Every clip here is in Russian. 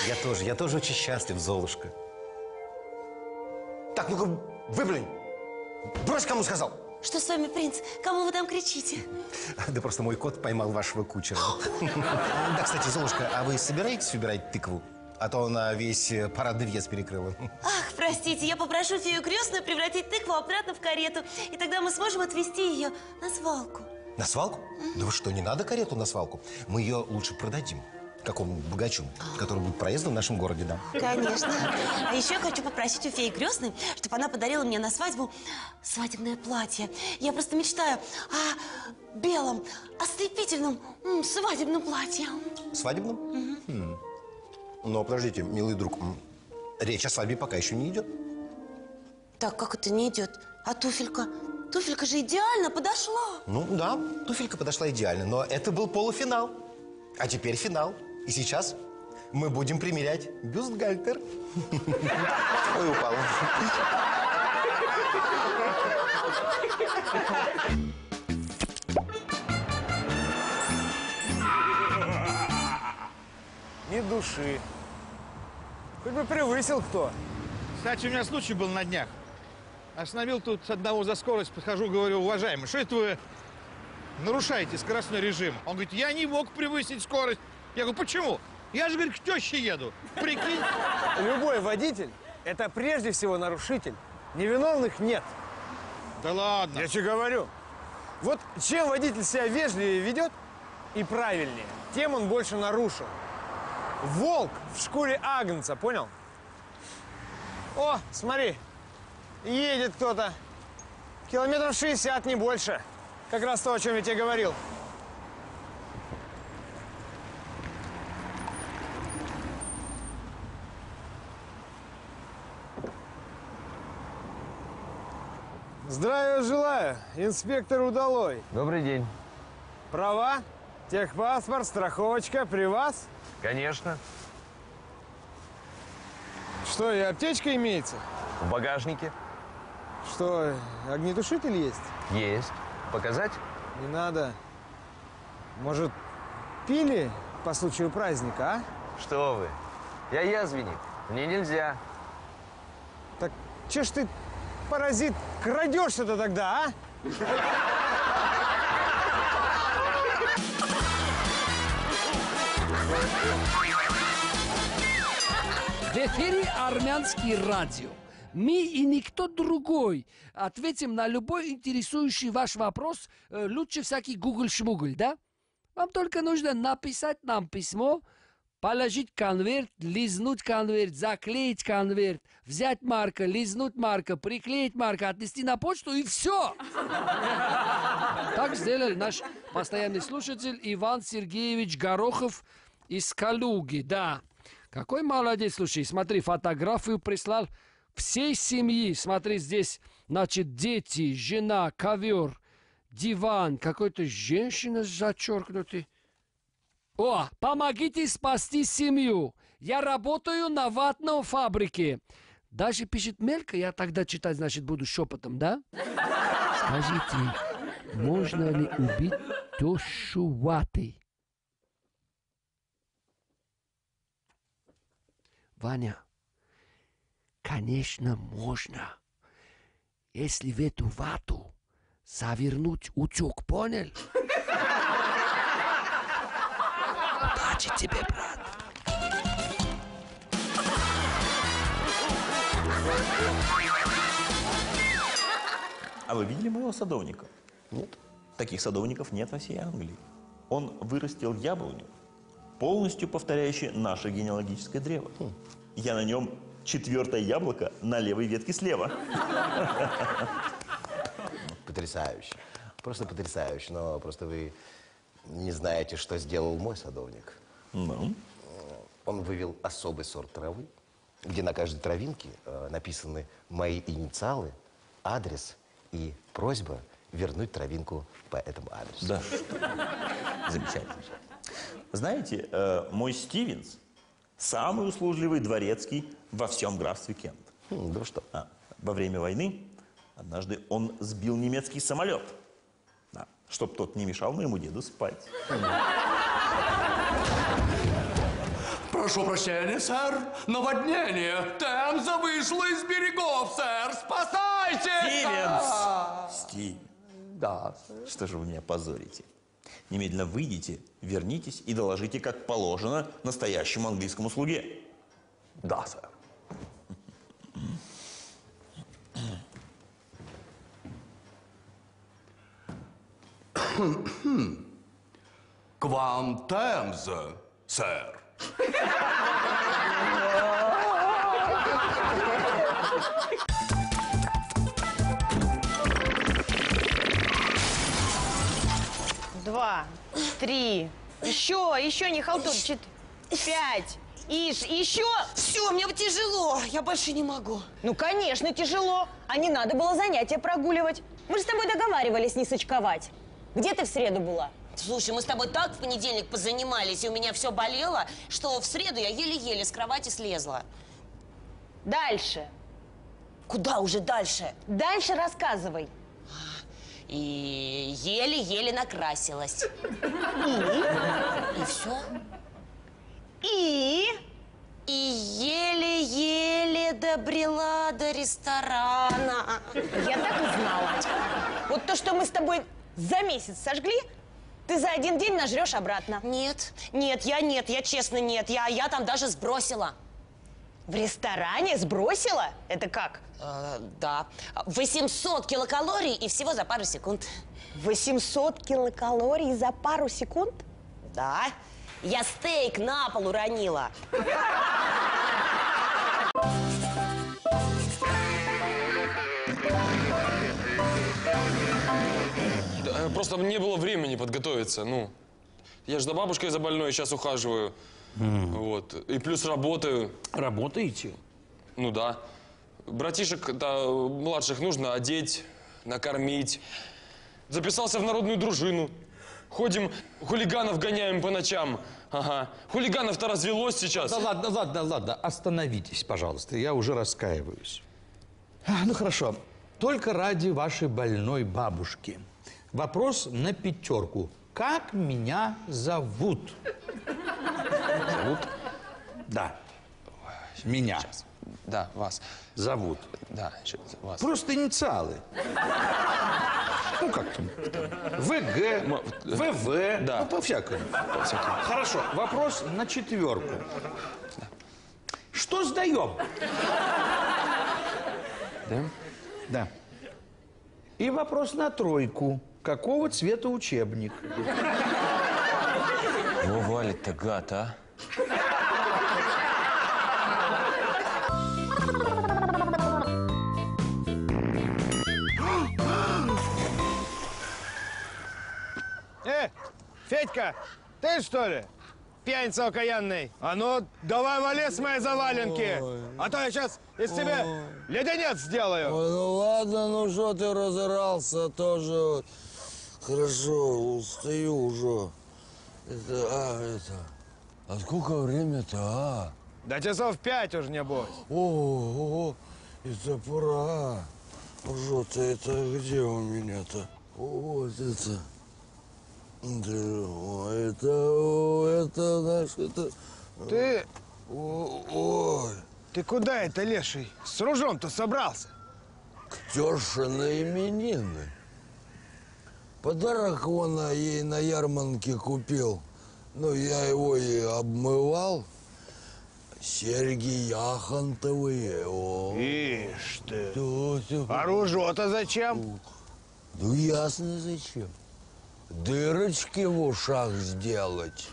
Я тоже очень счастлив, Золушка. Так, ну-ка, выплюнь. Брось, кому сказал. Что с вами, принц? Кому вы там кричите? Да просто мой кот поймал вашего кучера. Да, кстати, Золушка, а вы собираетесь убирать тыкву? А то она весь парадный въезд перекрыла. Ах, простите, я попрошу фею крестную превратить тыкву обратно в карету. И тогда мы сможем отвезти ее на свалку. На свалку? Да вы что, не надо карету на свалку. Мы ее лучше продадим какому-нибудь богачу, который будет проездом в нашем городе, да. Конечно. А еще я хочу попросить у феи крестной, чтобы она подарила мне на свадьбу свадебное платье. Я просто мечтаю о белом, ослепительном свадебном платье. Свадебном? Угу. Но подождите, милый друг, речь о свадьбе пока еще не идет. Так, как это не идет? А туфелька? Туфелька же идеально подошла. Ну да, туфелька подошла идеально, но это был полуфинал. А теперь финал. И сейчас мы будем примерять бюстгальтер. Ой, упал. Ни души. Хоть бы превысил кто. Кстати, у меня случай был на днях. Остановил тут одного за скорость, подхожу, говорю: уважаемый, что это вы нарушаете скоростной режим? Он говорит: я не мог превысить скорость. Я говорю: почему? Я же, говорит, к теще еду. Прикинь. Любой водитель – это прежде всего нарушитель. Невиновных нет. Да ладно. Я тебе говорю. Вот чем водитель себя вежливее ведет и правильнее, тем он больше нарушил. Волк в шкуре агнца, понял? О, смотри, едет кто-то. Километров 60, не больше. Как раз то, о чем я тебе говорил. Здравия желаю, инспектор Удалой. Добрый день. Права, техпаспорт, страховочка при вас? Конечно. Что, и аптечка имеется? В багажнике. Что, огнетушитель есть? Есть. Показать? Не надо. Может, пили по случаю праздника, а? Что вы? Я язвенник. Мне нельзя. Так че ж ты, паразит, крадешь-то тогда, а? В эфире Армянский радио. Мы и никто другой ответим на любой интересующий ваш вопрос, лучше всякий гугль-шмугль, да? Вам только нужно написать нам письмо, положить конверт, лизнуть конверт, заклеить конверт, взять марка, лизнуть марка, приклеить марка, отнести на почту и все. Так сделал наш постоянный слушатель Иван Сергеевич Горохов из Калуги, да. Какой молодец, слушай, смотри, фотографию прислал всей семьи. Смотри, здесь, значит, дети, жена, ковер, диван, какой-то женщина зачеркнутый. О, помогите спасти семью. Я работаю на ватной фабрике. Даже пишет мелко, я тогда читать, значит, буду шепотом, да? Скажите, можно ли убить тещу ватой? Ваня, конечно, можно. Если в эту вату завернуть утюг, понял? Удачи тебе, брат. А вы видели моего садовника? Нет. Таких садовников нет во всей Англии. Он вырастил яблоню, полностью повторяющую наше генеалогическое древо. Я на нем 4-е яблоко на левой ветке слева. Потрясающе. Просто потрясающе. Но просто вы не знаете, что сделал мой садовник. Ну? Он вывел особый сорт травы, где на каждой травинке написаны мои инициалы, адрес и просьба вернуть травинку по этому адресу. Да. Замечательно. Знаете, мой Стивенс самый услужливый дворецкий во всем графстве Кент. Да что? Во время войны однажды он сбил немецкий самолет, чтоб тот не мешал моему деду спать. Прошу прощения, сэр. Наводнение. Темза вышла из берегов, сэр. Спасайте! Стивен! Да, Что же вы меня позорите? Немедленно выйдите, вернитесь и доложите, как положено, настоящему английскому слуге. да, сэр. К вам Темза, сэр. Два, три, еще не халтурь, 5, еще. Все, мне тяжело, я больше не могу. Ну, конечно, тяжело. А не надо было занятия прогуливать. Мы же с тобой договаривались не сочковать. Где ты в среду была? Слушай, мы с тобой так в понедельник позанимались, и у меня все болело, что в среду я еле-еле с кровати слезла. Дальше. Куда уже дальше? Дальше рассказывай. И еле-еле накрасилась. И все? И еле-еле добрела до ресторана. я так и знала. Вот то, что мы с тобой за месяц сожгли, ты за один день нажрешь обратно. Нет, я честно нет. Я там даже сбросила. В ресторане сбросила? Это как? Да. 800 килокалорий и всего за пару секунд. 800 килокалорий за пару секунд? Да. Я стейк на пол уронила. Просто не было времени подготовиться, ну. Я же за бабушкой за больной сейчас ухаживаю. Вот. И плюс работаю. Работаете? Ну да. Братишек-то младших нужно одеть, накормить. Записался в народную дружину. Ходим, хулиганов гоняем по ночам. Ага. Хулиганов-то развелось сейчас. Да ладно, остановитесь, пожалуйста, я уже раскаиваюсь. Ну хорошо, только ради вашей больной бабушки. Вопрос на 5. Как меня зовут? Зовут? Да. Меня. Сейчас. Да, вас. Зовут. Да, вас. Просто инициалы. Ну, как там? ВГ, ВВ. Да. Ну, по-всякому. По-всякому. Хорошо, вопрос на 4. Что сдаем? Да? Да. И вопрос на 3. Какого цвета учебник? Его валит-то гад, а? Федька, ты что ли? Пьяница окаянный. А ну, давай вали с моей заваленки. А то я сейчас из тебя леденец сделаю. Ой, ну ладно, ну что ты разорался тоже. Вот. Хорошо, устаю уже. А сколько время-то, а? Да часов 5 уже, небось. О, это пора. Что-то это где у меня-то? Вот это. Это наш, это... Ты... Ой. Ты куда это, леший? С ружом-то собрался? К тёще на именины. Подарок он ей на ярмарке купил. Ну, я его и обмывал. Серьги яхонтовые. О. Ишь ты. Да. А ружо-то зачем? Ну, ясно зачем. Дырочки в ушах сделать.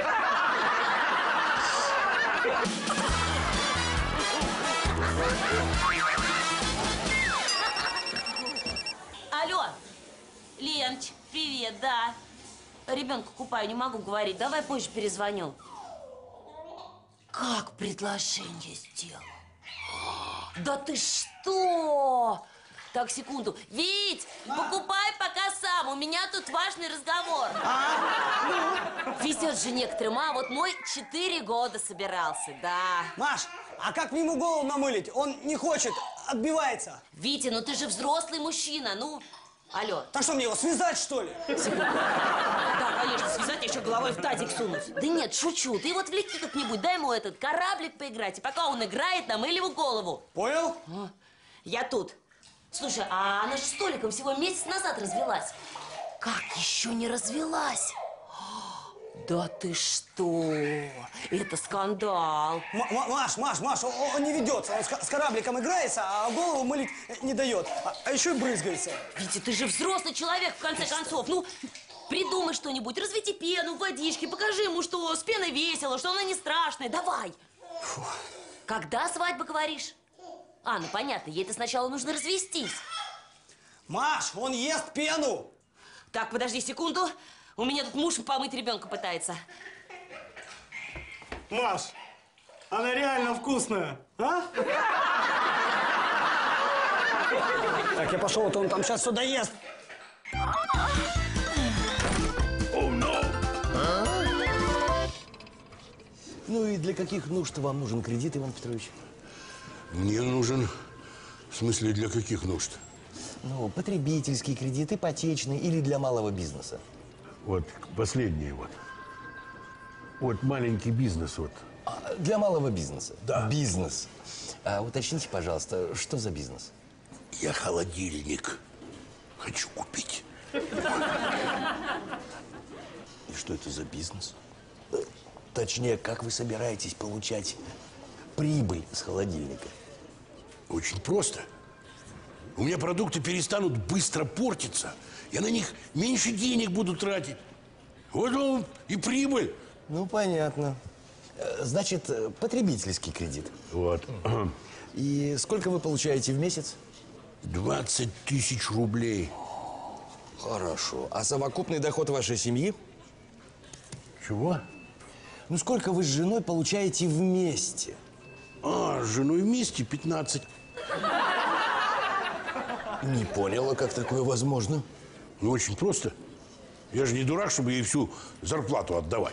Алло, Ленч, привет, да. Ребенка купаю, не могу говорить. Давай позже перезвоню. Как предложение сделал? Да ты что? Так, секунду. Вить, покупай пока сам. У меня тут важный разговор. Везет же некоторым, а вот мой 4 года собирался, да. Маш, а как ему голову намылить? Он не хочет, отбивается. Витя, ну ты же взрослый мужчина, ну Алло. Так что, мне его связать, что ли? Секунду. Да, конечно, связать, еще головой в тазик сунуть. Да нет, шучу. Ты его отвлеки как-нибудь, дай ему этот кораблик поиграть. И пока он играет, намыли его голову. Понял? Я тут. Слушай, а она же с Толиком всего месяц назад развелась. Как еще не развелась? Да ты что? Это скандал. Маш, он не ведется. Он с корабликом играется, а голову мылить не дает. А еще и брызгается. Витя, ты же взрослый человек, в конце концов. Ну, придумай что-нибудь, разведи пену в водичке, покажи ему, что с пеной весело, что она не страшная. Давай. Фу. Когда свадьба, говоришь? А, ну понятно, ей-то сначала нужно развестись. Маш, он ест пену. Так, подожди секунду. У меня тут муж помыть ребенка пытается. Маш, она реально вкусная, а? Так, я пошел, а то он там сейчас все доест. Ну и для каких нужд вам нужен кредит, Иван Петрович? Мне нужен... В смысле, для каких нужд? Ну, потребительский кредит, ипотечный или для малого бизнеса. Вот последнее вот. Вот маленький бизнес вот. Для малого бизнеса? Да. Бизнес. Уточните, пожалуйста, что за бизнес? Я холодильник хочу купить. И что это за бизнес? Точнее, как вы собираетесь получать прибыль с холодильника? Очень просто. У меня продукты перестанут быстро портиться. Я на них меньше денег буду тратить. Вот вам и прибыль. Ну, понятно. Значит, потребительский кредит. Вот. И сколько вы получаете в месяц? 20 тысяч рублей. Хорошо. А совокупный доход вашей семьи? Чего? Ну, сколько вы с женой получаете вместе? С женой вместе 15. Не поняла, как такое возможно. Ну, очень просто. Я же не дурак, чтобы ей всю зарплату отдавать.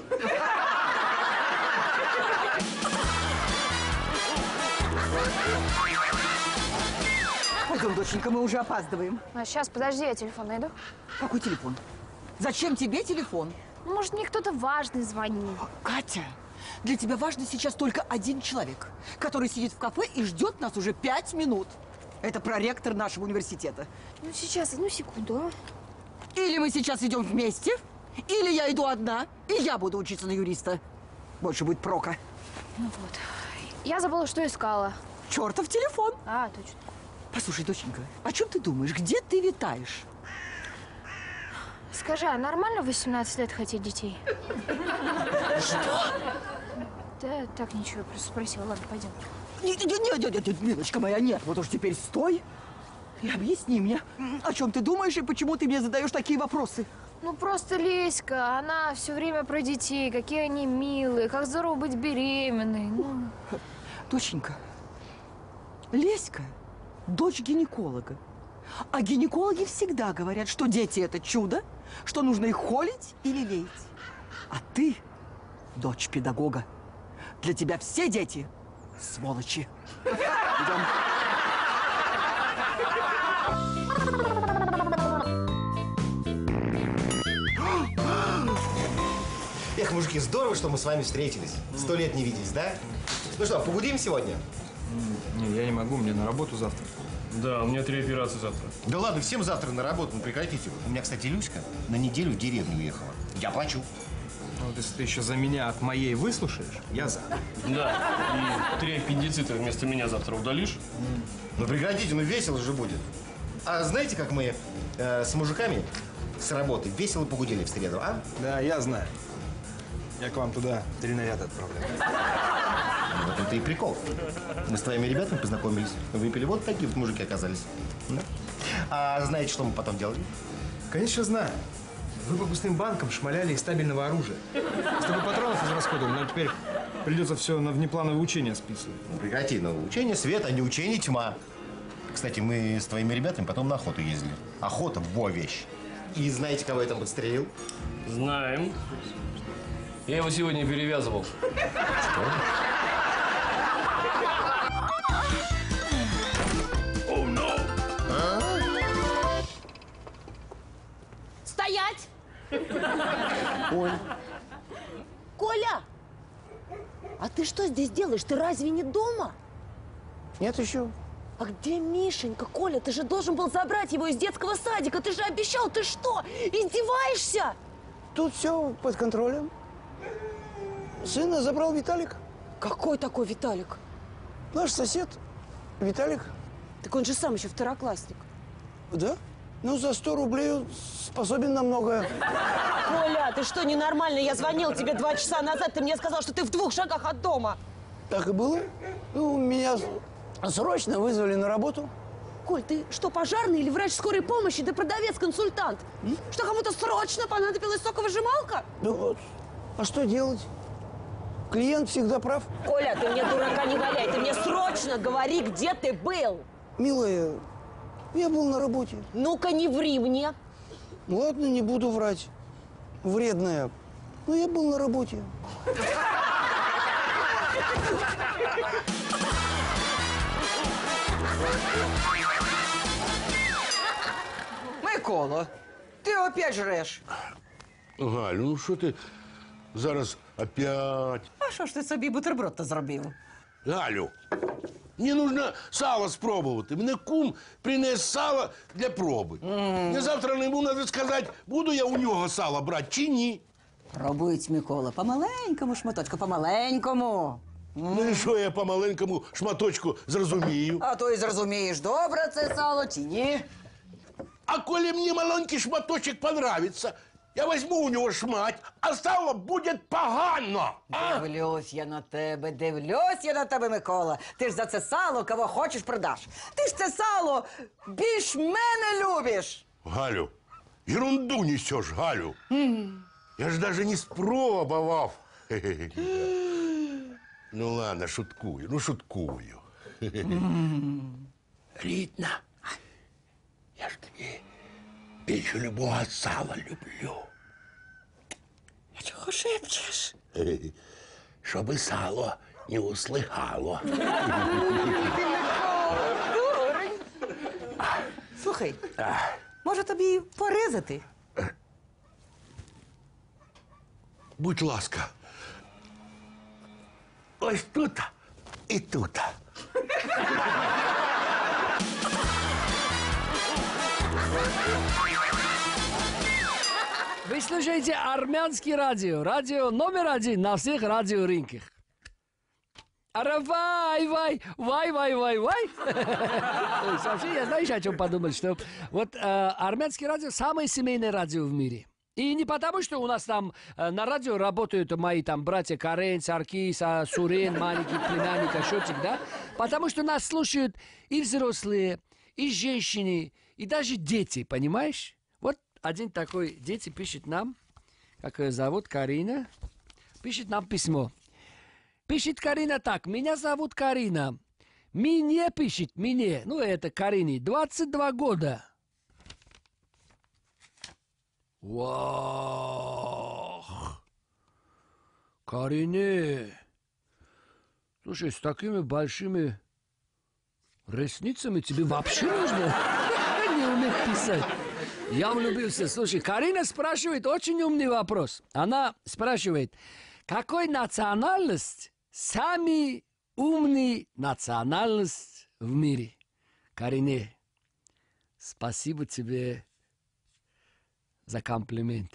Пойдем, доченька, мы уже опаздываем. А сейчас, подожди, я телефон найду. Какой телефон? Зачем тебе телефон? Может, мне кто-то важный звонит. Катя, для тебя важный сейчас только один человек, который сидит в кафе и ждет нас уже 5 минут. Это проректор нашего университета. Ну, сейчас, одну секунду, а? Или мы сейчас идем вместе, или я иду одна, и я буду учиться на юриста. Больше будет прока. Ну вот. Я забыла, что искала. Чертов телефон. А, точно. Послушай, доченька, о чем ты думаешь? Где ты витаешь? Скажи, а нормально в 18 лет хотеть детей? Что? Да, так ничего, просто спросила. Ладно, пойдем. Нет, милочка моя, нет. Вот уж теперь стой и объясни мне, о чем ты думаешь и почему ты мне задаешь такие вопросы. Ну, просто Леська, она все время про детей, какие они милые, как здорово быть беременной. Ну. Доченька, Леська – дочь гинеколога. А гинекологи всегда говорят, что дети – это чудо, что нужно их холить и лелеять. А ты – дочь педагога. Для тебя все дети – сволочи. Идем. Эх, мужики, здорово, что мы с вами встретились. 100 лет не виделись, да? Ну что, погудим сегодня? Не, я не могу, мне на работу завтра. Да, у меня 3 операции завтра. Да ладно, всем завтра на работу, ну прекратите. У меня, кстати, Люська на неделю в деревню уехала. Я плачу. Ну, вот если ты еще за меня от моей выслушаешь, я за. Да, и 3 аппендицита вместо меня завтра удалишь? Ну прекратите, ну весело же будет. А знаете, как мы с мужиками с работы весело погудели в среду, а? Да, я знаю. Я к вам туда 3 наряда отправляю. Ну, в этом-то и прикол. Мы с твоими ребятами познакомились, выпили, вот такие вот мужики оказались. Да? А знаете, что мы потом делали? Конечно, знаю. Вы по пустым банкам шмаляли из стабильного оружия. Чтобы патронов израсходовали, нам теперь придется все на внеплановые учения списывать. Ну, прекрати, ну, учение свет, а не учение тьма. Кстати, мы с твоими ребятами потом на охоту ездили. Охота – во вещь. И знаете, кого я там подстрелил? Знаем. Я его сегодня перевязывал. Что? здесь делаешь? Ты разве не дома? Нет еще. А где Мишенька, Коля? Ты же должен был забрать его из детского садика. Ты же обещал. Ты что, издеваешься? Тут все под контролем. Сына забрал Виталик. Какой такой Виталик? Наш сосед Виталик. Так он же сам еще второклассник. Да? Ну, за 100 рублей он способен на многое. Коля, ты что, ненормальный? Я звонил тебе 2 часа назад. Ты мне сказал, что ты в 2 шагах от дома. Так и было. Ну, меня срочно вызвали на работу. Коль, ты что, пожарный или врач скорой помощи? Ты продавец-консультант. Что, кому-то срочно понадобилась соковыжималка? Ну вот. А что делать? Клиент всегда прав. Коля, ты мне дурака не валяй. Ты мне срочно говори, где ты был. Милая, я был на работе. Ну-ка, не ври мне. Ладно, не буду врать. Вредная. Но я был на работе. Микола, ти опять жреш. Галю, ну що ти зараз опять? А що ж ти собі бутерброд-то зробив? Галю, мені нужно сало спробувати. Мене кум принес сало для проби. Мені завтра йому треба сказати, буду я у нього сало брати чи ні. Пробують, Микола, помаленькому шматочку, помаленькому. Ну і що я по маленькому шматочку зрозумію? А то і зрозумієш, добре це сало чи ні. А коли мені маленький шматочок понравиться, я візьму у нього шмать, а сало буде погано. Дивлюсь я на тебе, Микола. Ти ж за це сало кого хочеш продаш. Ти ж це сало більш мене любиш. Галю, ерунду несешь, Галю. Я ж даже не спробовав. Ну ладно, шуткую, ну шуткую. Рідна, я ж тобі більше любого сала люблю. А чого шепчеш? Щоби сало не услыхало. Дурень. Слухай, може тобі порізати? Будь ласка. Ось тут і тут. Вы слушаете армянский радио. Радио номер 1 на всех радиорынках. Вай. Вообще, я знаешь, о чем подумал, что вот армянский радио самое семейное радио в мире. И не потому, что у нас там на радио работают мои там братья Карен, Саркис, Сурен, маленький племянник, Ашотик, да? Потому что нас слушают и взрослые, и женщины, и даже дети, понимаешь? Вот один такой дети пишет нам, как ее зовут, Карина, пишет нам письмо. Пишет Карина так: меня зовут Карина. Мне пишет, мне, ну это Карине, 22 года. Вау! Карине! Слушай, с такими большими ресницами тебе вообще нужно не уметь писать. Я влюбился. Слушай, Карина спрашивает очень умный вопрос. Она спрашивает, какой национальность самый умный национальность в мире? Карине, спасибо тебе за комплимент.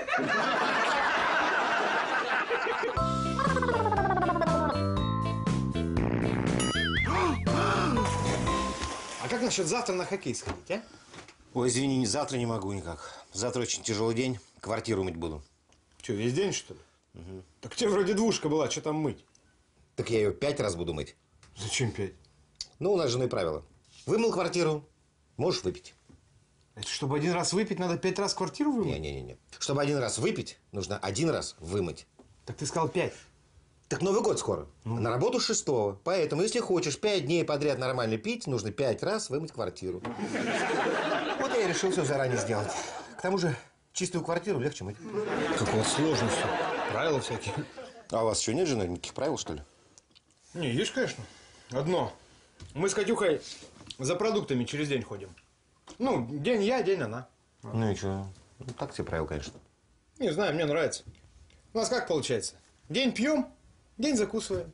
А как насчет завтра на хоккей сходить, а? Ой, извини, завтра не могу никак. Завтра очень тяжелый день, квартиру мыть буду. Что, весь день, что ли? Угу. Так у тебя вроде двушка была, что там мыть? Так я ее 5 раз буду мыть. Зачем 5? Ну, у нас с женой правило. Вымыл квартиру, можешь выпить. Это чтобы один раз выпить, надо 5 раз квартиру вымыть? Не. Чтобы один раз выпить, нужно один раз вымыть. Так ты сказал 5. Так Новый год скоро. На работу 6-го. Поэтому, если хочешь 5 дней подряд нормально пить, нужно 5 раз вымыть квартиру. Вот я и решил все заранее сделать. К тому же, чистую квартиру легче мыть. Как у вас сложно все. Правила всякие. А у вас еще нет, жена, никаких правил, что ли? Не, есть, конечно. Одно. Мы с Катюхой за продуктами через день ходим. Ну, день я, день она. Ну и что? Ну, так тебе правил, конечно. Не знаю, мне нравится. У нас как получается? День пьем, день закусываем.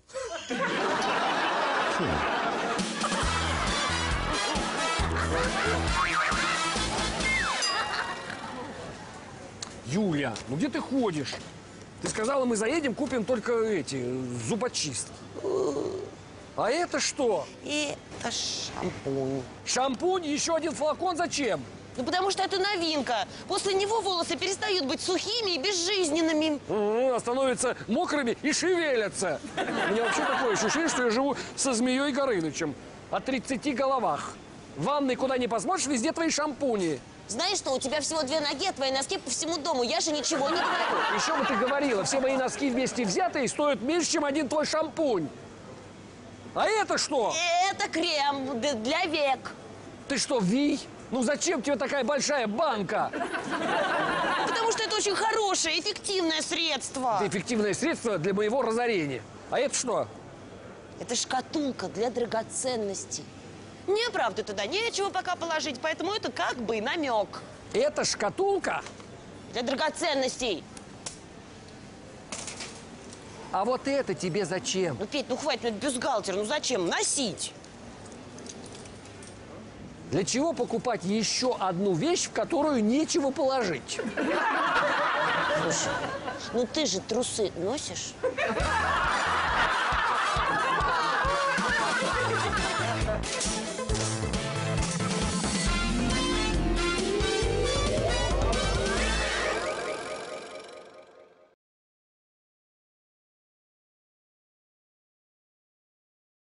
Юля, ну где ты ходишь? Ты сказала, мы заедем, купим только эти, зубочистки. А это что? Это шампунь. Шампунь? Еще один флакон зачем? Ну, потому что это новинка. После него волосы перестают быть сухими и безжизненными. А становятся мокрыми и шевелятся. У меня вообще такое ощущение, что я живу со Змеей Горынычем. О 30 головах. В ванной, куда ни посмотришь, везде твои шампуни. Знаешь что, у тебя всего 2 ноги, а твои носки по всему дому. Я же ничего не говорю. Еще бы ты говорила, все мои носки вместе взятые стоят меньше, чем один твой шампунь. А это что? Это крем для век. Ты что, Вий? Ну зачем тебе такая большая банка? Потому что это очень хорошее, эффективное средство. Это эффективное средство для моего разорения. А это что? Это шкатулка для драгоценностей. Мне, правда, туда нечего пока положить, поэтому это как бы намек. Это шкатулка? Для драгоценностей. А вот это тебе зачем? Ну, Петь, ну хватит, ну это бюстгальтер, ну зачем носить? Для чего покупать еще одну вещь, в которую нечего положить? Слушай, ну ты же трусы носишь?